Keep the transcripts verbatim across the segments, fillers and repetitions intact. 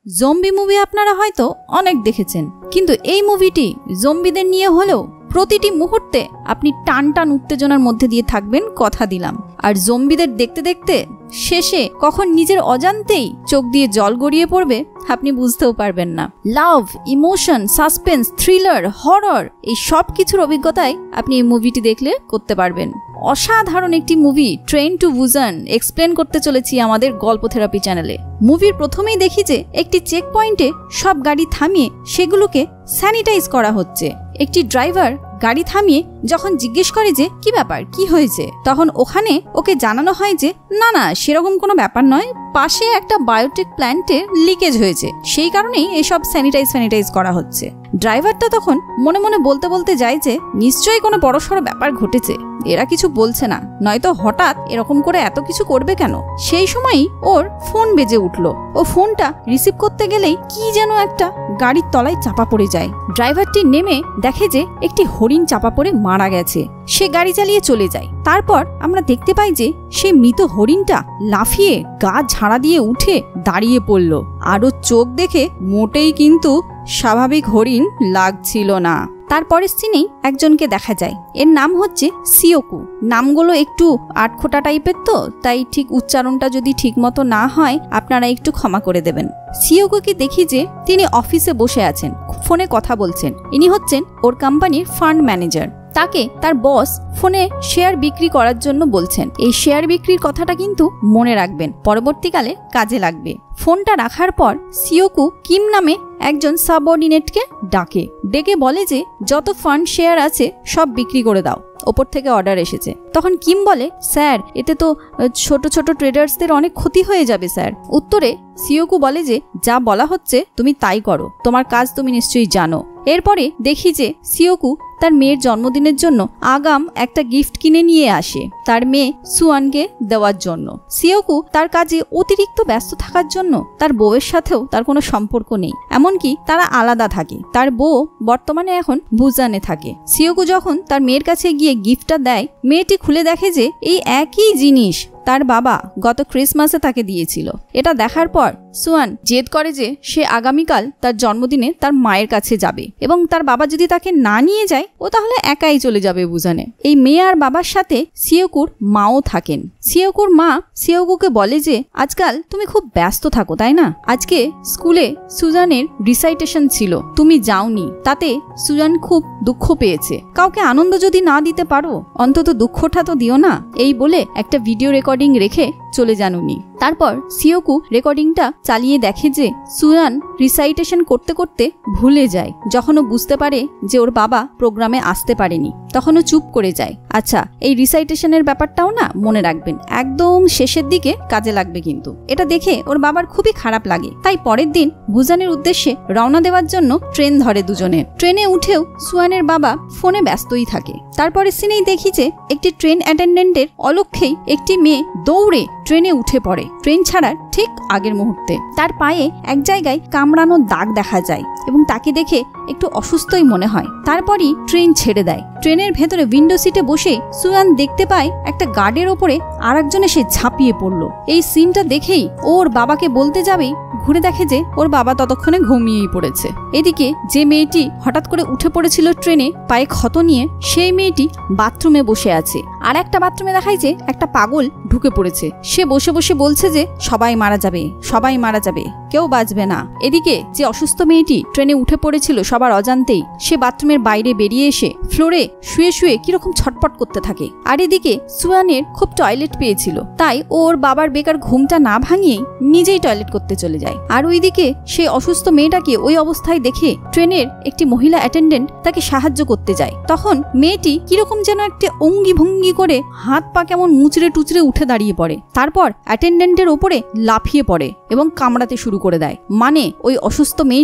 Zombie movie আপনারা হয়তো অনেক দেখেছেন, কিন্তু এই মুভিটি জম্বিদের নিয়ে হলেও প্রতিটি মুহূর্তে আপনি টান টান উত্তেজনার মধ্যে দিয়ে থাকবেন, কথা দিলাম। আর জম্বিদের দেখতে দেখতে শেষে কখন নিজের অজান্তেই চোখ দিয়ে জল গড়িয়ে পড়বে আপনি বুঝতেও পারবেন না। Love, emotion, suspense, thriller, horror এই সব কিছুর অভিজ্ঞতায় আপনি এই মুভিটি দেখলে করতে পারবেন। অসাধারণ একটি movie Train to Busan explain করতে চলেছি আমাদের গল্প থেরাপি চ্যানেলে। মুভির প্রথমেই দেখি যে একটি চেক পয়েন্টে সব গাড়ি থামিয়ে সেগুলোকে স্যানিটাইজ করা হচ্ছে। একটি ড্রাইভার গাড়ি থামিয়ে যখন জিজ্ঞেস করে যে কি ব্যাপার, কি হয়েছে, তখন ওখানে ওকে জানানো হয় যে না না সেরকম কোনো ব্যাপার নয়, পাশে একটা বায়োটেক প্ল্যান্টে লিকেজ হয়েছে, সেই কারণেই এসব স্যানিটাইজ স্যানিটাইজ করা হচ্ছে। ড্রাইভারটা তখন মনে মনে বলতে বলতে যায় যে নিশ্চয়ই কোনো বড়সড় ব্যাপার ঘটেছে, এরা কিছু বলছে না, নয়তো হঠাৎ এরকম করে এত কিছু করবে কেন। সেই সময়ই ওর ফোন বেজে উঠলো। ও ফোনটা রিসিভ করতে গেলেই কি যেন একটা গাড়ির তলায় চাপা পড়ে যায়। ড্রাইভারটি নেমে দেখে যে একটি হরিণ চাপা পড়ে মারা গেছে। সে গাড়ি চালিয়ে চলে যায়। তারপর আমরা দেখতে পাই যে সে মৃত হরিণটা লাফিয়ে গা ঝাড়া দিয়ে উঠে দাঁড়িয়ে পড়ল। আরও চোখ দেখে মোটেই কিন্তু স্বাভাবিক হরিণ লাগছিল না। তারপরের সিনেই একজনকে দেখা যায়, এর নাম হচ্ছে সিওকু। নামগুলো একটু আটখোটা টাইপের তো, তাই ঠিক উচ্চারণটা যদি ঠিক মতো না হয় আপনারা একটু ক্ষমা করে দেবেন। সিওকুকে দেখি যে তিনি অফিসে বসে আছেন, ফোনে কথা বলছেন। ইনি হচ্ছেন ওর কোম্পানির ফান্ড ম্যানেজার। তাকে তার বস ফোনে শেয়ার বিক্রি করার জন্য বলছেন। এই শেয়ার বিক্রির কথাটা কিন্তু মনে রাখবেন, পরবর্তীকালে কাজে লাগবে। ফোনটা রাখার পর সিওকু কিম নামে একজন সাবঅর্ডিনেটকে ডাকে, ডেকে বলে যে যত ফান্ড শেয়ার আছে সব বিক্রি করে দাও, ওপর থেকে অর্ডার এসেছে। তখন কিম বলে, স্যার এতে তো ছোট ছোট ট্রেডার্সদের অনেক ক্ষতি হয়ে যাবে স্যার। উত্তরে সিওকু বলে যে যা বলা হচ্ছে তুমি তাই করো, তোমার কাজ তুমি নিশ্চয়ই জানো। এরপরে দেখি যে সিওকু তার মেয়ের জন্মদিনের জন্য আগাম একটা গিফট কিনে নিয়ে আসে তার মেয়ে সুয়ানকে দেওয়ার জন্য। সিওকু তার কাজে অতিরিক্ত ব্যস্ত থাকার জন্য তার বউয়ের সাথেও তার কোনো সম্পর্ক নেই, এমনকি তারা আলাদা থাকে। তার বউ বর্তমানে এখন বুসানে থাকে। সিওকু যখন তার মেয়ের কাছে গিয়ে গিফটটা দেয়, মেয়েটি খুলে দেখে যে এই একই জিনিস তার বাবা গত ক্রিসমাসে তাকে দিয়েছিল। এটা দেখার পর সুয়ান জেদ করে যে সে আগামীকাল তার জন্মদিনে তার মায়ের কাছে যাবে, এবং তার বাবা যদি তাকে না নিয়ে যায় ও তাহলে একাই চলে যাবে বুসানে। এই মেয়ে আর বাবার সাথে সিওকুর মাও থাকেন। সিওকুর মা সিওকুকে বলে যে আজকাল তুমি খুব ব্যস্ত থাকো তাই না, আজকে স্কুলে সুজানের রিসাইটেশন ছিল, তুমি যাওনি, তাতে সুজান খুব দুঃখ পেয়েছে। কাউকে আনন্দ যদি না দিতে পারো অন্তত দুঃখটা তো দিও না। এই বলে একটা ভিডিও রেকর্ডিং রেখে চলে যান উনি। তারপর সিওকু রেকর্ডিংটা চালিয়ে দেখে যে সুয়ান রিসাইটেশন করতে করতে ভুলে যায়। যখন ও বুঝতে পারে যে ওর বাবা প্রোগ্রামে আসতে পারেনি তখন ও চুপ করে যায়। আচ্ছা, এই রিসাইটেশনের ব্যাপারটাও না মনে রাখবেন, একদম শেষের দিকে কাজে লাগবে কিন্তু। এটা দেখে ওর বাবার খুবই খারাপ লাগে। তাই পরের দিন বুসানের উদ্দেশ্যে রওনা দেওয়ার জন্য ট্রেন ধরে দুজনে। ট্রেনে উঠেও সুয়ানের বাবা ফোনে ব্যস্তই থাকে। তারপরে সিনেই দেখি যে একটি ট্রেন অ্যাটেন্ডেন্টের অলক্ষ্যেই একটি মেয়ে দৌড়ে ট্রেনে উঠে পড়ে। ট্রেন ছাড়ার ঠিক আগের মুহূর্তে তার পায়ে এক জায়গায় কামড়ানোর দাগ দেখা যায় এবং তাকে দেখে একটু অসুস্থই মনে হয়। তারপরই ট্রেন ছেড়ে দেয়। ট্রেনের ভেতরে উইন্ডো সিটে বসে সুয়ান দেখতে পায় একটা গার্ডের ওপরে আর একজন এসে ঝাঁপিয়ে পড়লো। এই সিনটা দেখেই ওর বাবাকে বলতে যাবেই ঘুরে দেখে যে ওর বাবা ততক্ষণে ঘুমিয়েই পড়েছে। এদিকে যে মেয়েটি হঠাৎ করে উঠে পড়েছিল ট্রেনে পায়ে ক্ষত নিয়ে, সেই মেয়েটি বাথরুমে বসে আছে। আর একটা বাথরুমে দেখায় যে একটা পাগল ঢুকে পড়েছে। সে বসে বসে বলছে যে সবাই মারা যাবে, সবাই মারা যাবে, কেউ বাঁচবে না। এদিকে যে অসুস্থ মেয়েটি ট্রেনে উঠে পড়েছিল সবার অজান্তেই, সে বাথরুমের বাইরে বেরিয়ে এসে ফ্লোরে শুয়ে শুয়ে কিরকম ছটপট করতে থাকে। আর এদিকে সুয়ানের খুব টয়লেট পেয়েছিল, তাই ওর বাবার বেকার ঘুমটা না ভাঙিয়েই নিজেই টয়লেট করতে চলে যায়। আর ওইদিকে সেই অসুস্থ মেয়েটাকে ওই অবস্থায় দেখে ট্রেনের একটি মহিলা অ্যাটেন্ডেন্ট তাকে সাহায্য করতে যায়। তখন মেয়েটি কিরকম যেন একটা অঙ্গি ভঙ্গি করে হাত পা কেমন মুচড়ে টুচড়ে উঠে দাঁড়িয়ে পড়ে। তারপর অ্যাটেন্ডেন্টের ওপরে লাফিয়ে পড়ে এবং কামড়াতে শুরু করে দেয়। মানে ওই অসুস্থ মেয়েটি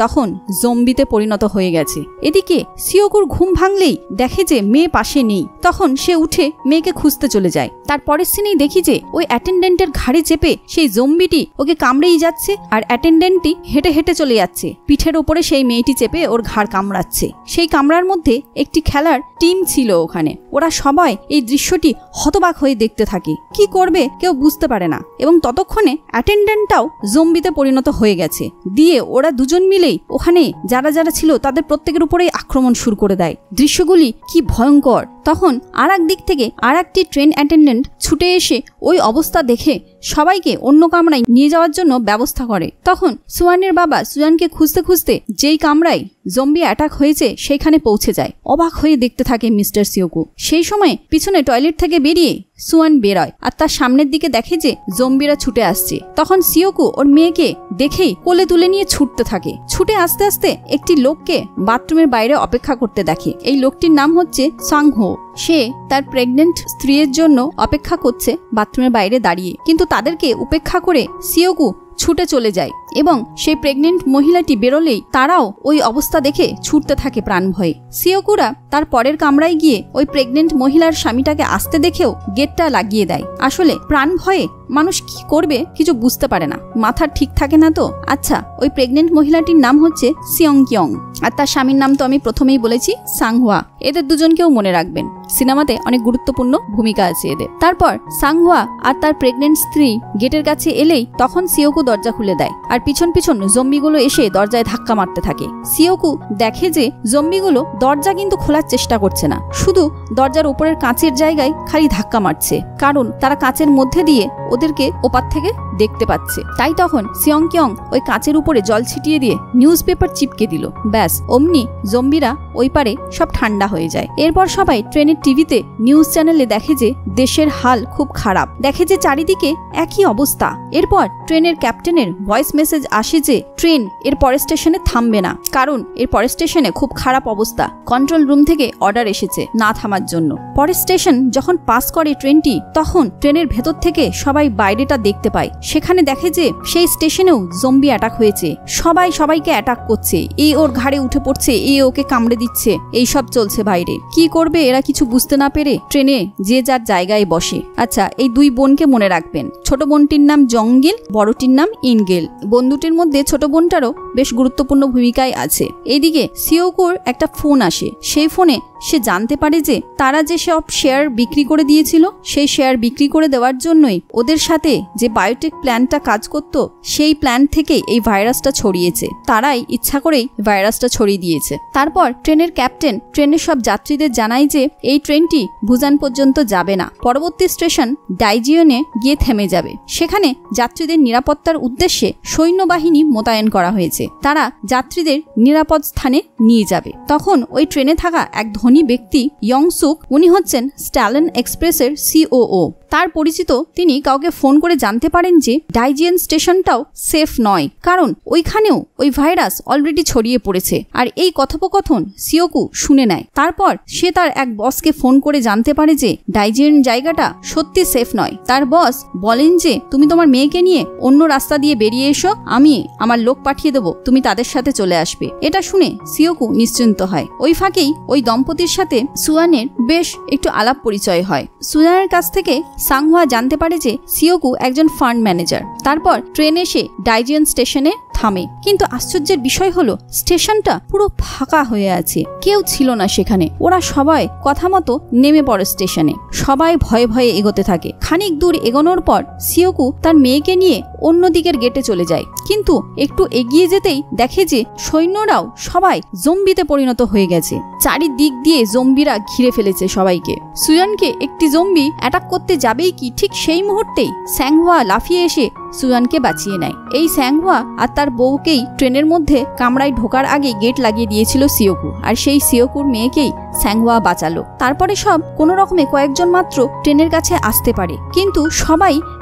তখন জম্বিতে পরিণত হয়ে গেছে। এদিকে সিওকুর ঘুম ভাঙলেই দেখে যে মেয়ে পাশে নেই। তখন সে উঠে মেয়েকে খুঁজতে চলে যায়। তার পরের সিনেই দেখি যে ওই অ্যাটেন্ডেন্টের ঘাড়ে চেপে সেই জম্বিটি ওকে কামড়েই যাচ্ছে, আর অ্যাটেন্ডেন্টটি হেঁটে হেঁটে চলে যাচ্ছে। পিঠের ওপরে সেই মেয়েটি চেপে ওর ঘাড় কামড়াচ্ছে। সেই কামড়ার মধ্যে একটি খেলার টিম ছিল ওখানে। ওরা সবাই এই দৃশ্যটি হতবাক হয়ে দেখতে থাকে। কি করবে কেউ বুঝতে পারে না, এবং ততক্ষণে অ্যাটেন্ডেন্টটাও জম্বিতে পরিণত হয়ে গেছে। দিয়ে ওরা দুজন মিলেই ওখানে যারা যারা ছিল তাদের প্রত্যেকের উপরেই আক্রমণ শুরু করে দেয়। দৃশ্যগুলি কি ভয়ঙ্কর। তখন আর এক দিক থেকে আর একটি ট্রেন অ্যাটেন্ডেন্ট ছুটে এসে ওই অবস্থা দেখে সবাইকে অন্য কামরায় নিয়ে যাওয়ার জন্য ব্যবস্থা করে। তখন সুয়ানের বাবা সুয়ানকে খুঁজতে খুঁজতে যেই কামরায় জম্বি অ্যাটাক হয়েছে সেইখানে পৌঁছে যায়। অবাক হয়ে দেখতে থাকে মিস্টার সিওকু। সেই সময় পিছনে টয়লেট থেকে বেরিয়ে সুয়ান বেরোয়, আর তার সামনের দিকে দেখে যে জম্বিরা ছুটে আসছে। তখন সিওকু ওর মেয়েকে দেখেই কোলে তুলে নিয়ে ছুটতে থাকে। ছুটে আসতে আসতে একটি লোককে বাথরুমের বাইরে অপেক্ষা করতে দেখে। এই লোকটির নাম হচ্ছে সাংহো। সে তার প্রেগনেন্ট স্ত্রীর জন্য অপেক্ষা করছে বাথরুমের বাইরে দাঁড়িয়ে, কিন্তু তাদেরকে উপেক্ষা করে সিওকু ছুটে চলে যায়, এবং সেই প্রেগনেন্ট মহিলাটি বেরোলেই তারাও ওই অবস্থা দেখে ছুটতে থাকে প্রাণ ভয়ে। সিওকুরা তার পরের কামরায় গিয়ে ওই প্রেগনেন্ট মহিলার স্বামীটাকে আসতে দেখেও গেটটা লাগিয়ে দেয়। আসলে প্রাণ ভয়ে মানুষ কি করবে কিছু বুঝতে পারে না, মাথা ঠিক থাকে না তো। আচ্ছা, ওই প্রেগনেন্ট মহিলাটির নাম হচ্ছে সিয়ং কিয়ং, আর তার স্বামীর নাম তো আমি প্রথমেই বলেছি সাংহুয়া। এদের দুজনকেও মনে রাখবেন, সিনেমাতে অনেক গুরুত্বপূর্ণ ভূমিকা আছে এদের। তারপর সাংহুয়া আর তার প্রেগনেন্ট স্ত্রী গেটের কাছে এলেই তখন সিওকু দরজা খুলে দেয়, আর পিছন পিছন জম্বিগুলো এসে দরজায় ধাক্কা মারতে থাকে। সিওকু দেখে যে জম্বিগুলো দরজা কিন্তু খোলার চেষ্টা করছে না, শুধু দরজার উপরের কাঁচের জায়গায় খালি ধাক্কা মারছে, কারণ তারা কাঁচের মধ্যে দিয়ে ওদেরকে ওপার থেকে দেখতে পাচ্ছে। তাই তখন সিয়ং কিয়ং ওই কাঁচের উপরে জল ছিটিয়ে দিয়ে নিউজ পেপার চিপকে দিল। ব্যাস, অমনি জম্বিরা ওই পারে সব ঠান্ডা হয়ে যায়। এরপর সবাই ট্রেনের টিভিতে নিউজ চ্যানেলে দেখে যে দেশের হাল খুব খারাপ, দেখে যে চারিদিকে একই অবস্থা। এরপর ট্রেনের ক্যাপ্টেনের ভয়েস মেসেজ আসে যে ট্রেন এর পরের স্টেশনে থামবে না, কারণ এর পরের স্টেশনে খুব খারাপ অবস্থা। কন্ট্রোল রুম থেকে অর্ডার এসেছে না থামার জন্য। পরের স্টেশন যখন পাস করে ট্রেনটি, তখন ট্রেনের ভেতর থেকে সবাই বাইরেটা দেখতে পায়। সেখানে দেখে যে সেই স্টেশনেও জম্বি অ্যাটাক হয়েছে, সবাই সবাইকে অ্যাটাক করছে, এই ওর ঘাড়ে উঠে পড়ছে, এই ওকে কামড়ে দিচ্ছে, এই সব চলছে বাইরে। কি করবে এরা কিছু বুঝতে না পেরে ট্রেনে যে যার জায়গায় বসে। আচ্ছা, এই দুই বোনকে মনে রাখবেন, ছোট বোনটির নাম জঙ্গিল, বড়টির নাম ইনগেল। বন্ধুটির মধ্যে ছোট বোনটারও বেশ গুরুত্বপূর্ণ ভূমিকায় আছে। এইদিকে সিওকুর একটা ফোন আসে, সেই ফোনে সে জানতে পারে যে তারা যে সব শেয়ার বিক্রি করে দিয়েছিল, সেই শেয়ার বিক্রি করে দেওয়ার জন্যই ওদের সাথে যে বায়োটেক প্ল্যানটা কাজ করত, সেই প্ল্যান থেকে এই ভাইরাসটা ছড়িয়েছে। তারাই ইচ্ছা করেই ভাইরাসটা ছড়িয়ে দিয়েছে। তারপর ট্রেনের ক্যাপ্টেন ট্রেনের সব যাত্রীদের জানায় যে এই ট্রেনটি ভুজান পর্যন্ত যাবে না, পরবর্তী স্টেশন ডাইজিয়নে গিয়ে থেমে যাবে। সেখানে যাত্রীদের নিরাপত্তার উদ্দেশ্যে সৈন্যবাহিনী মোতায়েন করা হয়েছে, তারা যাত্রীদের নিরাপদ স্থানে নিয়ে যাবে। তখন ওই ট্রেনে থাকা এক ধনী ব্যক্তি ইয়ংসুক, উনি হচ্ছেন স্ট্যালিন এক্সপ্রেসের সিওও। তার পরিচিত তিনি কাউকে ফোন করে জানতে পারেন যে ডাইজিয়ান স্টেশনটাও সেফ নয়, কারণ ওইখানেও ওই ভাইরাস অলরেডি ছড়িয়ে পড়েছে। আর এই কথোপকথন সিওকু শুনে নেয়। তারপর সে তার এক বসকে ফোন করে জানতে পারে যে ডাইজিয়ান জায়গাটা সত্যি সেফ নয়। তার বস বলেন যে তুমি তোমার মেয়েকে নিয়ে অন্য রাস্তা দিয়ে বেরিয়ে এসো, আমি আমার লোক পাঠিয়ে দেবো, তুমি তাদের সাথে চলে আসবে। এটা শুনে সিওকু নিশ্চিন্ত হয়। ওই ফাঁকেই ওই দম্পতির সাথে সুয়ানের বেশ একটু আলাপ পরিচয় হয়। সুয়ানের কাছ থেকে সাংহুয়া জানতে পারে যে সিওকু একজন ফান্ড ম্যানেজার। তারপর ট্রেন এসে ডাইজিয়ান স্টেশনে থামে, কিন্তু আশ্চর্যের বিষয় হলো স্টেশনটা পুরো ফাঁকা হয়ে আছে, কেউ ছিল না সেখানে। ওরা সবাই কথা মতো নেমে পড়ে স্টেশনে, সবাই ভয়ে ভয়ে এগোতে থাকে। খানিক দূর এগোনোর পর সিওকু তার মেয়েকে নিয়ে অন্য দিকের গেটে চলে যায়, কিন্তু একটু এগিয়ে যেতেই দেখে যে সৈন্যরাও সবাই জম্বিতে পরিণত হয়ে গেছে। চারিদিক দিয়ে জম্বিরা ঘিরে ফেলেছে সবাইকে। সুয়ানকে একটি জম্বি অ্যাটাক করতে যাবেই কি ঠিক সেই মুহূর্তেই স্যাংহুয়া লাফিয়ে এসে সুয়ানকে বাঁচিয়ে নেয়। এই স্যাংহুয়া আর তার বউকেই ট্রেনের মধ্যে কামরায় ঢোকার আগে গেট লাগিয়ে দিয়েছিল সিওকু, আর সেই সিওকুর মেয়েকেই স্যাংহুয়া বাঁচালো। তারপরে সব কোনো রকমে কয়েকজন মাত্র ট্রেনের কাছে আসতে পারে, কিন্তু সবাই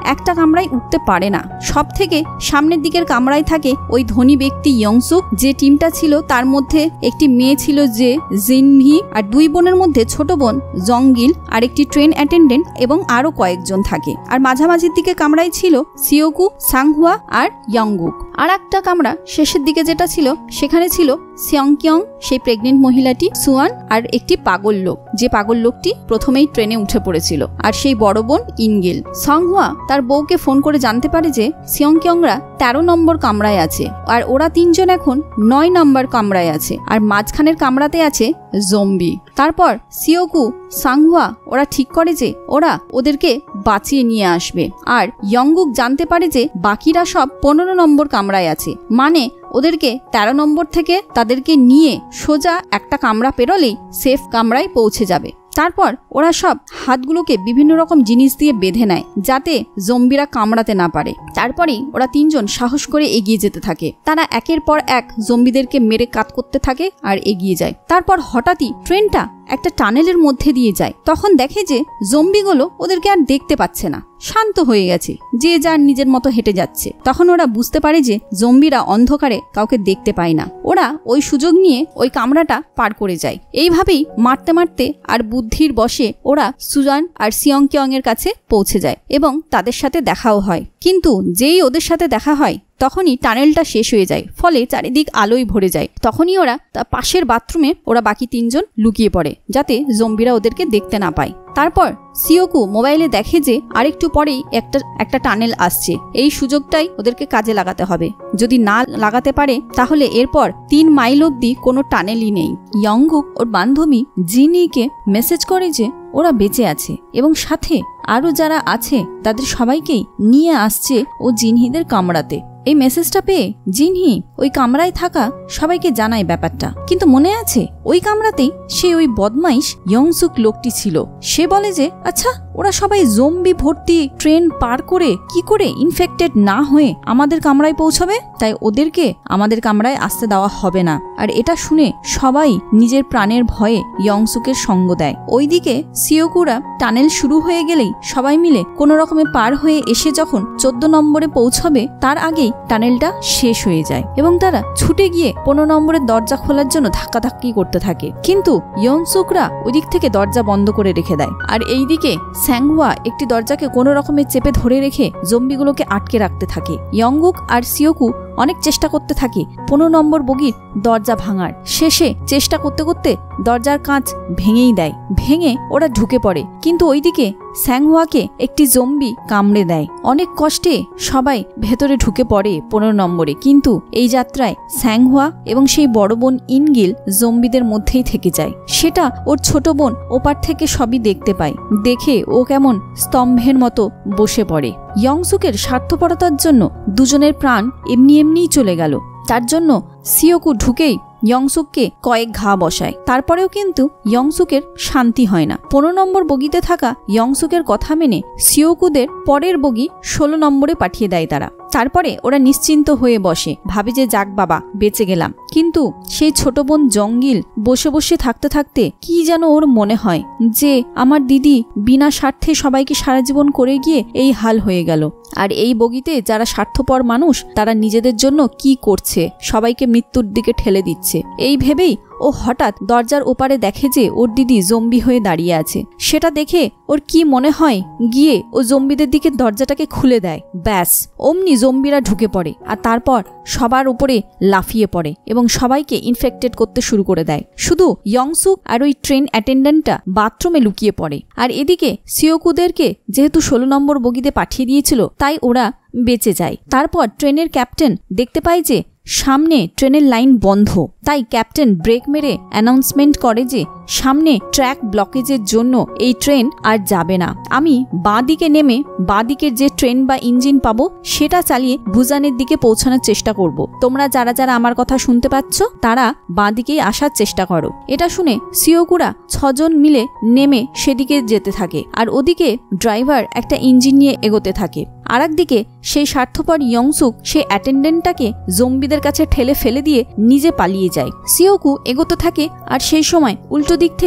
একটা কামরায় উঠতে পারে না। সব থেকে সামনের দিকের কামরায় থাকে ওই ধনী ব্যক্তি ইয়ংসুক। যে টিমটা ছিল তার মধ্যে একটি মেয়ে ছিল যে জিনভি, আর দুই বোনের মধ্যে ছোট বোন জঙ্গিল, আর একটি ট্রেন অ্যাটেন্ডেন্ট এবং আরো কয়েকজন থাকে। আর মাঝামাঝির দিকে কামরায় ছিল সিওকু, সাংহুয়া আর ইয়ংগুক। আর একটা কামরা শেষের দিকে যেটা ছিল সেখানে ছিল সিয়ংকিয়ং, সেই প্রেগনেন্ট মহিলাটি, সুয়ান আর একটি পাগল লোক, যে পাগল লোকটি প্রথমেই ট্রেনে উঠে পড়েছিল, আর সেই বড় বোন ইনগিল। সংহুয়া তার বউকে ফোন করে জানতে পারে যে সিয়ংকিয়ংরা তেরো নম্বর কামরায় আছে, আর ওরা তিনজন এখন নয় নম্বর কামরায় আছে, আর মাঝখানের কামরাতে আছে জম্বি। তারপর সিওকু, সাংহুয়া ওরা ঠিক করে যে ওরা ওদেরকে বাঁচিয়ে নিয়ে আসবে, আর ইয়ংগুক জানতে পারে যে বাকিরা সব পনেরো নম্বর কামরায় আছে, মানে ওদেরকে তেরো নম্বর থেকে তাদেরকে নিয়ে সোজা একটা কামরা পেরোলেই সেফ কামরায় পৌঁছে যাবে। তারপর ওরা সব হাতগুলোকে বিভিন্ন রকম জিনিস দিয়ে বেঁধে নেয় যাতে জম্বিরা কামড়াতে না পারে। তারপরেই ওরা তিনজন সাহস করে এগিয়ে যেতে থাকে। তারা একের পর এক জম্বিদেরকে মেরে কাট করতে থাকে আর এগিয়ে যায়। তারপর হঠাৎই ট্রেনটা একটা টানেলের মধ্যে দিয়ে যায়। তখন দেখে যে জম্বিগুলো ওদেরকে আর দেখতে পাচ্ছে না, শান্ত হয়ে গেছে, যে যার নিজের মতো হেঁটে যাচ্ছে। তখন ওরা বুঝতে পারে যে জম্বিরা অন্ধকারে কাউকে দেখতে পায় না। ওরা ওই সুযোগ নিয়ে ওই কামরাটা পার করে যায়। এইভাবেই মারতে মারতে আর বুদ্ধির বশে ওরা সুজান আর সিয়ংকিয়ং এর কাছে পৌঁছে যায় এবং তাদের সাথে দেখাও হয়। কিন্তু যেই ওদের সাথে দেখা হয় তখনই টানেলটা শেষ হয়ে যায়, ফলে চারিদিক আলোয় ভরে যায়। তখনই ওরা পাশের বাথরুমে ওরা বাকি তিনজন লুকিয়ে পড়ে যাতে জম্বিরা ওদেরকে দেখতে না পায়। তারপর সিওকু মোবাইলে দেখে যে আরেকটু পরেই একটা একটা টানেল আসছে, এই সুযোগটাই ওদেরকে কাজে লাগাতে হবে। যদি না লাগাতে পারে তাহলে এরপর তিন মাইল অব্দি কোনো টানেলই নেই। ইয়ংগুক ওর বান্ধবী জিনিকে মেসেজ করে যে ওরা বেঁচে আছে এবং সাথে আরো যারা আছে তাদের সবাইকেই নিয়ে আসছে ও জিনহিদের কামড়াতে। এই মেসেজটা পেয়ে জিনহি ওই কামরায় থাকা সবাইকে জানায় ব্যাপারটা। কিন্তু মনে আছে ওই কামরাতেই সে ওই বদমাইশ ইয়ংসুক লোকটি ছিল। সে বলে যে আচ্ছা ওরা সবাই জম্বি ভর্তি ট্রেন পার করে কি করে ইনফেক্টেড না হয়ে আমাদের কামরায় পৌঁছাবে, তাই ওদেরকে আমাদের কামরায় আসতে দেওয়া হবে না। আর এটা শুনে সবাই নিজের প্রাণের ভয়ে ইয়ংসুকের সঙ্গ দেয়। ওইদিকে সিওকুরা টানেল শুরু হয়ে গেলেই সবাই মিলে কোনো রকমে পার হয়ে এসে যখন চোদ্দ নম্বরে পৌঁছাবে তার আগেই টানেলটা শেষ হয়ে যায় এবং তারা ছুটে গিয়ে পনেরো নম্বরের দরজা খোলার জন্য ধাক্কাধাক্কি করতে থাকে। কিন্তু ইয়ংসুকরা ওই দিক থেকে দরজা বন্ধ করে রেখে দেয়। আর এইদিকে স্যাংহুয়া একটি দরজাকে কোনো রকমে চেপে ধরে রেখে জম্বিগুলোকে আটকে রাখতে থাকে। ইয়ংগুক আর সিওকু অনেক চেষ্টা করতে থাকে পনেরো নম্বর বগির দরজা ভাঙার। শেষে চেষ্টা করতে করতে দরজার কাঁচ ভেঙেই দেয়। ভেঙে ওরা ঢুকে পড়ে, কিন্তু ওইদিকে স্যাংহুয়াকে একটি জম্বি কামড়ে দেয়। অনেক কষ্টে সবাই ভেতরে ঢুকে পড়ে পনেরো নম্বরে, কিন্তু এই যাত্রায় স্যাংহুয়া এবং সেই বড় বোন ইনগিল জম্বিদের মধ্যেই থেকে যায়। সেটা ওর ছোট বোন ওপার থেকে সবই দেখতে পায়। দেখে ও কেমন স্তম্ভের মতো বসে পড়ে। ইয়ংসুকের স্বার্থপরতার জন্য দুজনের প্রাণ এমনি এমনিই চলে গেল। তার জন্য সিওকু ঢুকেই ইয়ংসুককে কয়েক ঘা বসায়। তারপরেও কিন্তু ইয়ংসুকের শান্তি হয় না। পনেরো নম্বর বগিতে থাকা ইয়ংসুকের কথা মেনে সিওকুদের পরের বগি ষোলো নম্বরে পাঠিয়ে দেয় তারা। তারপরে ওরা নিশ্চিন্ত হয়ে বসে, ভাবে যে যাক বাবা বেঁচে গেলাম। কিন্তু সেই ছোট বোন জঙ্গিল বসে বসে থাকতে থাকতে কি যেন ওর মনে হয় যে আমার দিদি বিনা স্বার্থে সবাইকে সারা জীবন করে গিয়ে এই হাল হয়ে গেল, আর এই বগিতে যারা স্বার্থপর মানুষ তারা নিজেদের জন্য কি করছে, সবাইকে মৃত্যুর দিকে ঠেলে দিচ্ছে। এই ভেবেই ও হঠাৎ দরজার ওপারে দেখে যে ওর দিদি জম্বি হয়ে দাঁড়িয়ে আছে। সেটা দেখে ওর কি মনে হয়, গিয়ে ও জম্বিদের দিকে দরজাটাকে খুলে দেয়। ব্যাস অমনি জম্বিরা ঢুকে পড়ে আর তারপর সবার উপরে লাফিয়ে পড়ে এবং সবাইকে ইনফেক্টেড করতে শুরু করে দেয়। শুধু ইয়ংসুক আর ওই ট্রেন অ্যাটেন্ডেন্টটা বাথরুমে লুকিয়ে পড়ে। আর এদিকে সিওকুদেরকে যেহেতু ষোলো নম্বর বগিতে পাঠিয়ে দিয়েছিল তাই ওরা বেঁচে যায়। তারপর ট্রেনের ক্যাপ্টেন দেখতে পায় যে সামনে ট্রেনের লাইন বন্ধ, তাই ক্যাপ্টেন ব্রেক মেরে অ্যানাউন্সমেন্ট করে যে সামনে ট্র্যাক ব্লকেজের জন্য এই ট্রেন আর যাবে না। আমি বাঁ দিকে নেমে বাঁ দিকের যে ট্রেন বা ইঞ্জিন পাবো সেটা চালিয়ে বুজানের দিকে পৌঁছানোর চেষ্টা করব। তোমরা যারা যারা আমার কথা শুনতে পাচ্ছ তারা বাঁ দিকেই আসার চেষ্টা করো। এটা শুনে সিওকুরা ছজন মিলে নেমে সেদিকে যেতে থাকে, আর ওদিকে ড্রাইভার একটা ইঞ্জিন নিয়ে এগোতে থাকে। আর একদিকে সেই স্বার্থপর ইয়ংসুক সেই অ্যাটেন্ডেন্টটাকে জম্বিদের কাছে ঠেলে ফেলে দিয়ে নিজে পালিয়ে যায়। সিওকু এগোতে থাকে আর সেই সময় উল্টো দিক থেকে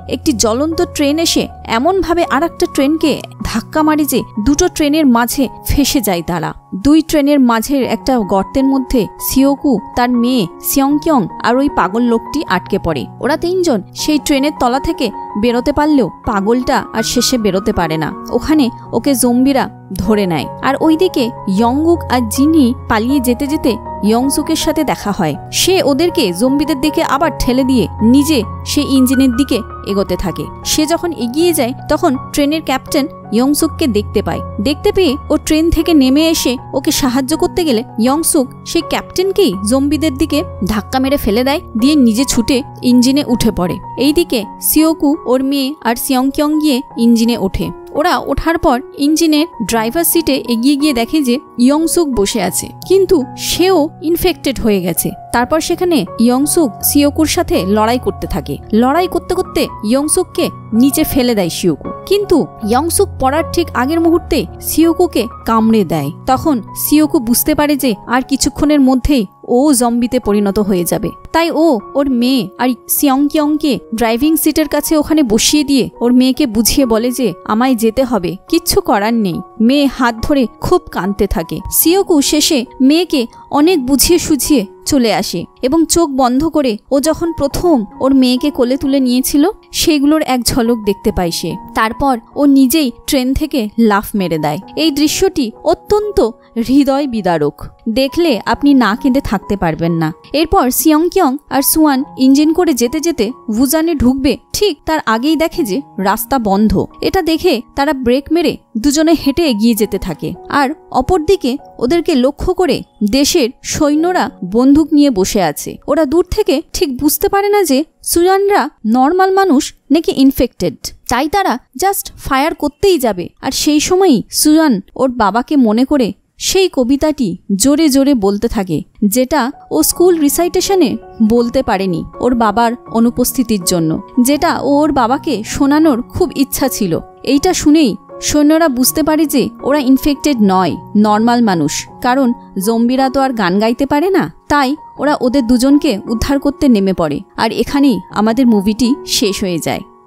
একটি জ্বলন্ত ট্রেন এসে এমনভাবে আর একটা ট্রেনকে ধাক্কা মারে যে দুটো ট্রেনের মাঝে ফেসে যায় তারা। দুই ট্রেনের মাঝের একটা গর্তের মধ্যে সিওকু, তার মেয়ে সিয়ংকিয়ং আর ওই পাগল লোকটি আটকে পড়ে। ওরা তিনজন সেই ট্রেনের তলা থেকে বেরোতে পারলেও পাগলটা আর শেষে বেরোতে পারে না। ওখানে ওকে জম্বিরা ধরে নেয়। আর ওইদিকে ইয়ংগুক আর জিনি পালিয়ে যেতে যেতে ইয়ংসুকের সাথে দেখা হয়। সে ওদেরকে জম্বিদের দিকে আবার ঠেলে দিয়ে নিজে সে ইঞ্জিনের দিকে এগোতে থাকে। সে যখন এগিয়ে যায় তখন ট্রেনের ক্যাপ্টেন ইয়ংসুককে দেখতে পায়। দেখতে পেয়ে ও ট্রেন থেকে নেমে এসে ওকে সাহায্য করতে গেলে ইয়ংসুক সেই ক্যাপ্টেনকেই জম্বিদের দিকে ধাক্কা মেরে ফেলে দেয়, দিয়ে নিজে ছুটে ইঞ্জিনে উঠে পড়ে। এইদিকে সিওকু, ওর মেয়ে আর সিয়ংকিয়ং গিয়ে ইঞ্জিনে ওঠে। ওরা ওঠার পর ইঞ্জিনের ড্রাইভার সিটে এগিয়ে গিয়ে দেখে যে ইয়ংসুক বসে আছে, কিন্তু সেও ইনফেক্টেড হয়ে গেছে। তারপর সেখানে ইয়ংসুক সিওকুর সাথে লড়াই করতে থাকে। লড়াই করতে করতে ইয়ংসুককে নিচে ফেলে দেয় সিওকু, কিন্তু ইয়ংসুক পড়ার ঠিক আগের মুহূর্তে সিওকুকে কামড়ে দেয়। তখন সিওকু বুঝতে পারে যে আর কিছুক্ষণের মধ্যেই ও জম্বিতে পরিণত হয়ে যাবে। তাই ও ওর মেয়ে আর সিয়ংকিয়ংকে ড্রাইভিং সিটের কাছে ওখানে বসিয়ে দিয়ে ওর মেয়েকে বুঝিয়ে বলে যে আমায় যেতে হবে, কিচ্ছু করার নেই। মেয়ে হাত ধরে খুব কাঁদতে থাকে। সিওকু শেষে মেয়েকে অনেক বুঝিয়ে সুঝিয়ে চলে আসে এবং চোখ বন্ধ করে ও যখন প্রথম ওর মেয়েকে কোলে তুলে নিয়েছিল সেগুলোর এক ঝলক দেখতে পায় সে। তারপর ও নিজেই ট্রেন থেকে লাফ মেরে দেয়। এই দৃশ্যটি অত্যন্ত হৃদয় বিদারক, দেখলে আপনি না কেঁদে থাকতে পারবেন না। এরপর সিয়ংকিয়ং আর সুয়ান ইঞ্জিন করে যেতে যেতে উজানে ঢুকবে, ঠিক তার আগেই দেখে যে রাস্তা বন্ধ। এটা দেখে তারা ব্রেক মেরে দুজনে হেঁটে এগিয়ে যেতে থাকে। আর অপরদিকে ওদেরকে লক্ষ্য করে দেশের সৈন্যরা বন্দুক নিয়ে বসে আছে। ওরা দূর থেকে ঠিক বুঝতে পারে না যে সুয়ানরা নর্মাল মানুষ নাকি ইনফেক্টেড, তাই তারা জাস্ট ফায়ার করতেই যাবে। আর সেই সময়ই সুয়ান ওর বাবাকে মনে করে সেই কবিতাটি জোরে জোরে বলতে থাকে, যেটা ও স্কুল রিসাইটেশনে বলতে পারেনি ওর বাবার অনুপস্থিতির জন্য, যেটা ও ওর বাবাকে শোনানোর খুব ইচ্ছা ছিল। এইটা শুনেই সৈন্যরা বুঝতে পারে যে ওরা ইনফেক্টেড নয়, নর্মাল মানুষ, কারণ জম্বিরা তো আর গান গাইতে পারে না। তাই ওরা ওদের দুজনকে উদ্ধার করতে নেমে পড়ে। আর এখানেই আমাদের মুভিটি শেষ হয়ে যায়।